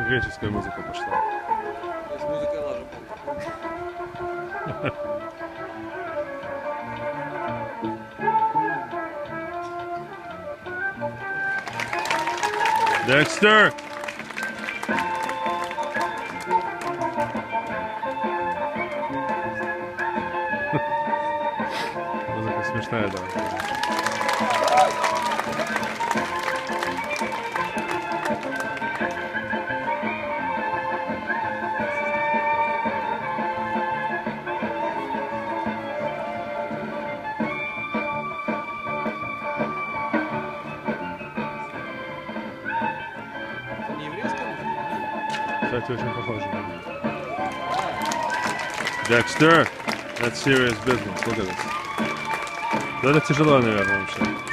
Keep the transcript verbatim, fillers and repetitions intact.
греческая музыка пошла. С музыкой лажу. Dexter! Музыка смешная, да. Кстати, очень похоже. Dexter, that's serious business. Look at this. Да, это тяжело, наверное, вообще.